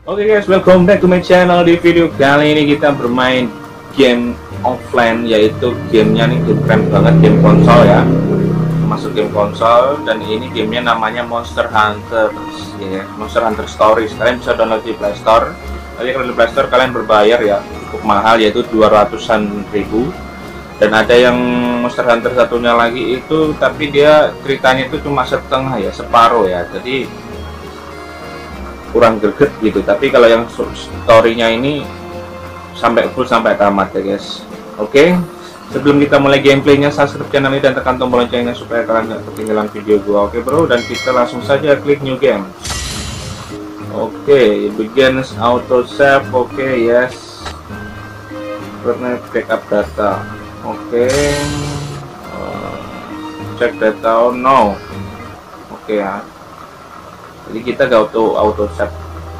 Oke guys, welcome back to my channel. Di video kali ini kita bermain game offline, yaitu gamenya nih game keren banget, game konsol ya, masuk game konsol. Dan ini gamenya namanya Monster Hunter ya, Monster Hunter Stories. Kalian bisa download di Play Store. Tapi kalau di Play Store kalian berbayar ya, cukup mahal, yaitu 200-an ribu. Dan ada yang Monster Hunter satunya lagi itu, tapi dia ceritanya itu cuma setengah ya, separuh ya, jadi kurang greget gitu. Tapi kalau yang storynya ini sampai full, sampai tamat ya guys. Oke, sebelum kita mulai gameplaynya, subscribe channel ini dan tekan tombol loncengnya supaya kalian nggak ketinggalan video gua. Oke bro, dan kita langsung saja klik new game. Oke, begins auto save. Oke, yes. Pernah backup data. Oke, check data. No. Oke ya, jadi kita gak auto save.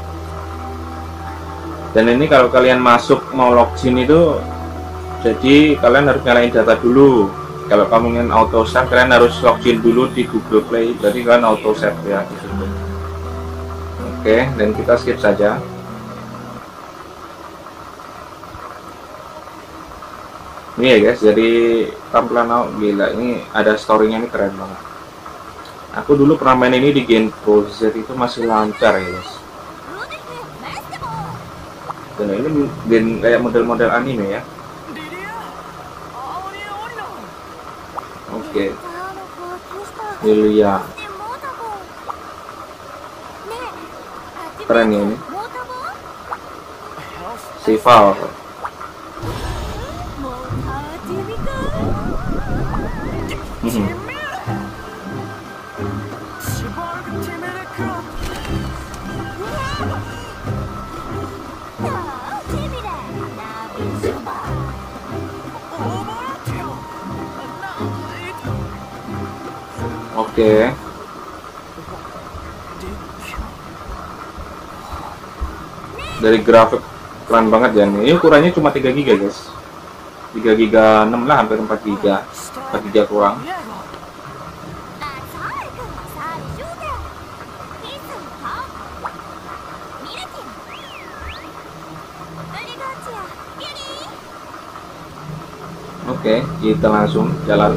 Dan ini kalau kalian masuk mau login itu, jadi kalian harus nyalain data dulu. Kalau kamu ingin auto save, kalian harus login dulu di Google Play, jadi kalian auto save ya di situ. Oke, dan kita skip saja. Ini ya guys, jadi tampilan gila, ini ada storynya, ini keren banget. Aku dulu pernah main ini di Game Browser, itu masih lancar ya guys. Dan ini kayak model-model anime ya. Oke, Lilia keren ya ini. Sival. Oke. Dari grafik keren banget ya nih. Ini ukurannya cuma 3 GB guys. 3 GB 6 lah, hampir 4 GB. 4 GB kurang. Oke, kita langsung jalan.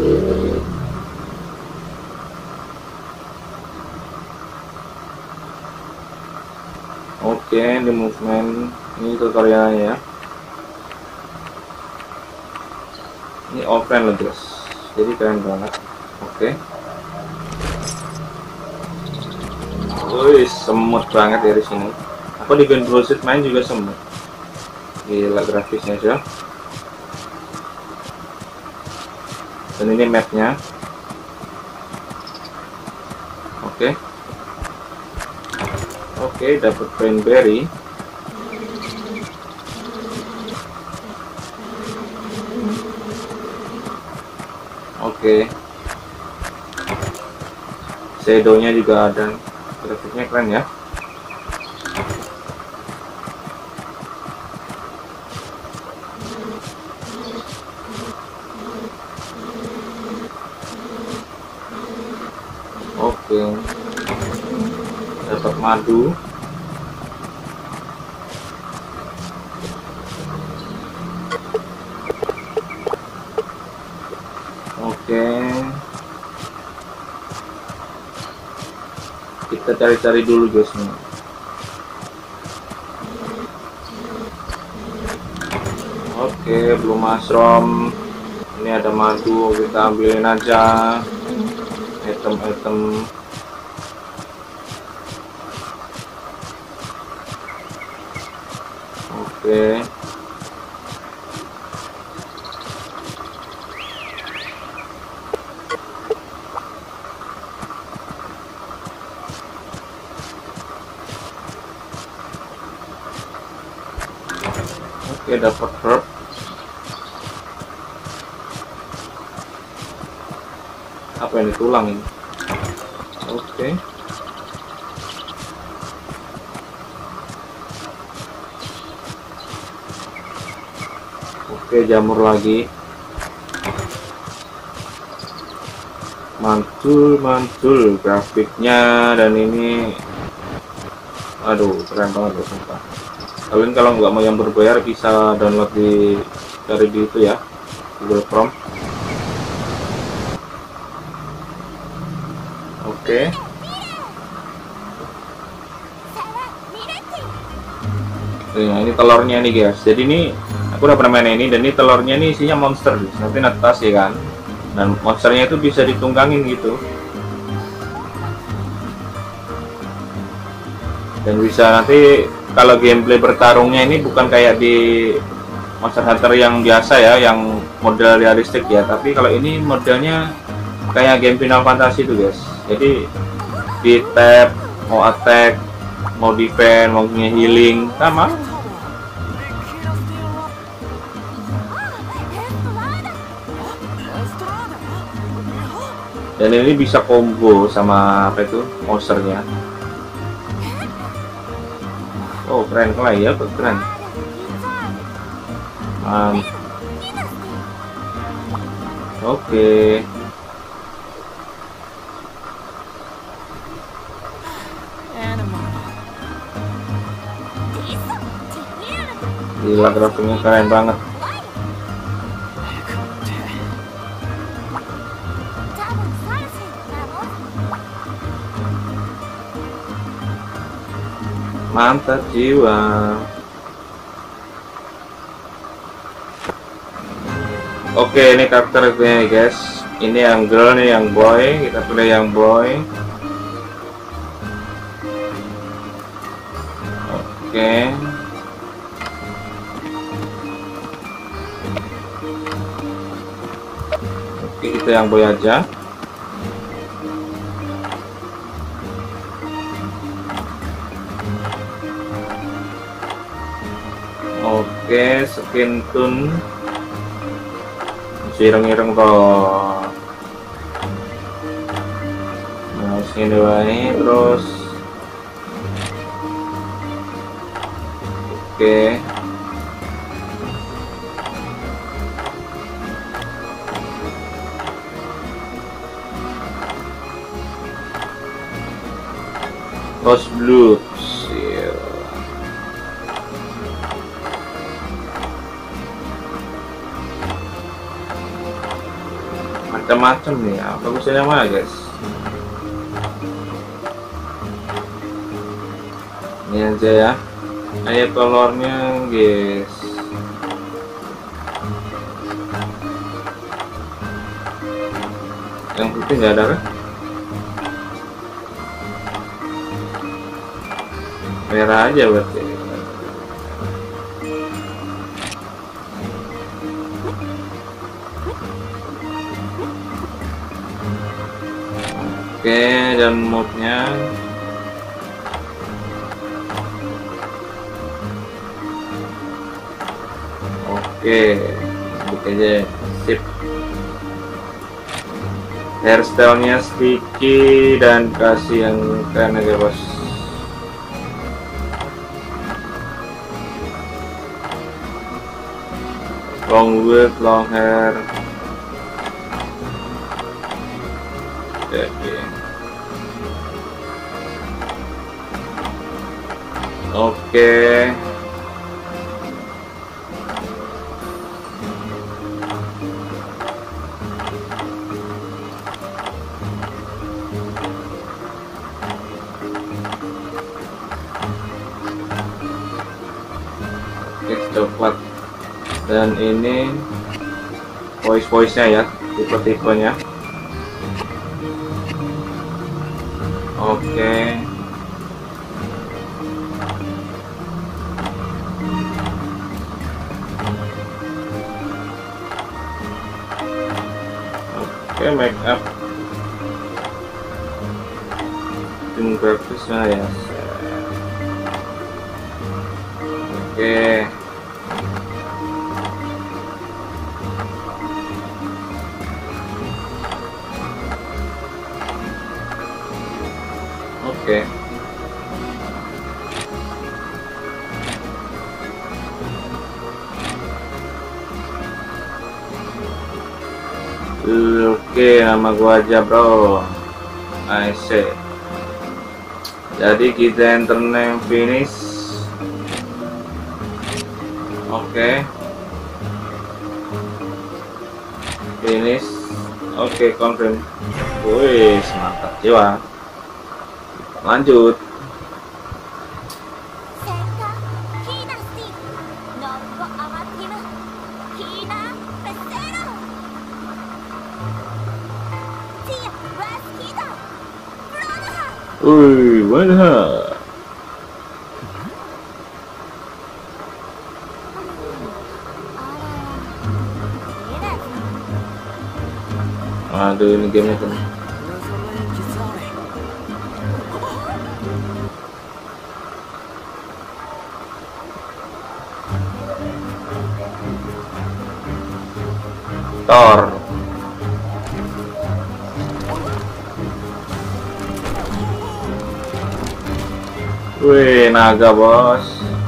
Oke, di movement ini tutorialnya ya. Ini offline loh guys, jadi keren banget. Oke. Wih, semut banget dari sini. Aku di Game Browser main juga semut. Gila grafisnya sih. Dan ini mapnya. Oke. Oke, dapat cranberry. Oke. Shadownya juga ada. Grafiknya keren ya. Oke. Dapat madu. Oke, kita cari-cari dulu guys nih. Oke, belum mushroom. Ini ada madu, kita ambilin aja. Item-item. Oke. Oke, dapat herb. Apa ini, tulang ini? Oke. Oke, jamur lagi. mantul grafiknya. Dan ini Aduh, keren banget loh, sumpah. Kalian kalau nggak mau yang berbayar bisa download dari di itu ya, Google Chrome. Oke. Nah, ini telurnya nih guys. Jadi ini aku udah pernah main ini, dan ini telurnya nih isinya monster guys. Nanti netas ya kan. Dan monsternya itu bisa ditunggangin gitu. Dan bisa nanti kalau gameplay bertarungnya ini bukan kayak di Monster Hunter yang biasa ya, yang model realistik ya, tapi kalau ini modelnya kayak game Final Fantasy itu guys. Jadi di tab mau attack, mau defend, mau healing sama. Dan ini bisa combo sama apa itu monsternya. Oh keren, kali ya, keren. Oke. Gila, grafiknya keren banget. Mantap jiwa. Oke, ini karakternya guys. Ini yang girl, nih yang boy. Kita pilih yang boy. Oke. Oke, kita yang boy aja. Oke, skin tune ireng-ireng toh. Nah, sini wae terus. Oke. Rose Blue. Macam-macam nih ya, bagusnya yang mana guys? Ini aja ya, ayo kolornya guys. Yang putih nggak ada kan? Merah aja berarti. Oke, dan mode-nya oke, buka aja, sip. Hairstyle-nya sticky dan kasih yang keren aja bos. Long wig, long hair. Oke. Coklat. Dan ini voice-nya ya, tipe-tipenya. Oke. Oke, make up. Tim grafisnya ya. Oke. Oke. Oke, nama gua aja bro. I say. Jadi kita internet finish. Oke. Finish. Oke, confirm. Wih, mantap jiwa. Lanjut. Wih, mana? Aduh, ini gamenya kan. Thor. Wih, naga bos.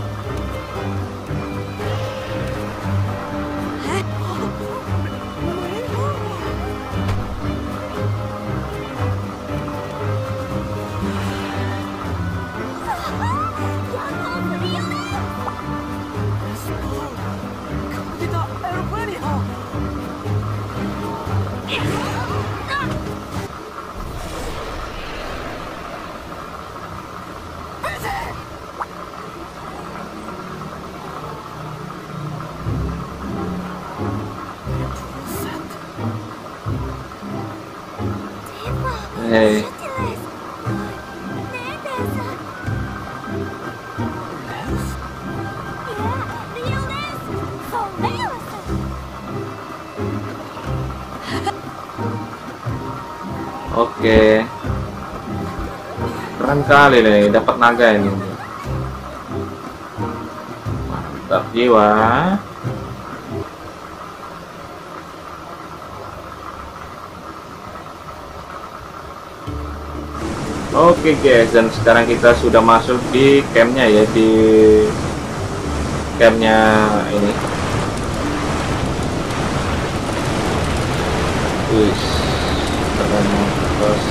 Hey. Oke. Keren kali nih, dapat naga ini. Mantap jiwa. Oke guys, dan sekarang kita sudah masuk di campnya ya, di campnya ini. Wih, keren bos.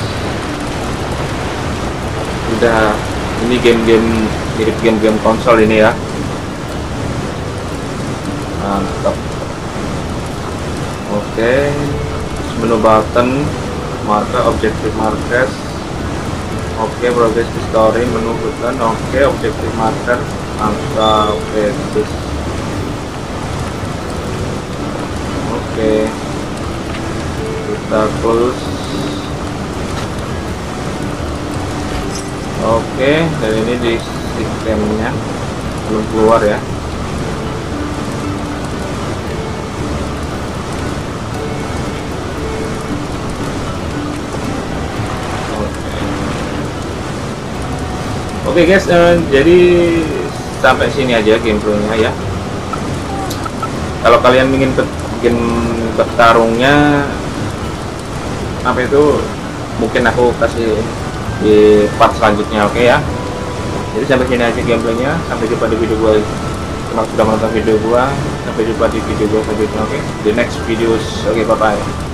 Udah, ini game-game mirip game-game konsol ini ya. Mantap. Oke, menu button, marker, objective markers. Oke, progress di story, menu button. Oke, objective marker, angka. Oke, terus. Oke, kita close. Oke, dan ini di sistemnya belum keluar ya. Oke guys, jadi sampai sini aja gameplaynya ya. Kalau kalian ingin bertarungnya apa itu, mungkin aku kasih di part selanjutnya, oke ya. Jadi sampai sini aja gameplaynya. Sampai jumpa di video gua. Terima kasih sudah menonton video gua. Sampai jumpa di video gua selanjutnya, oke. The next videos, oke, bye bye.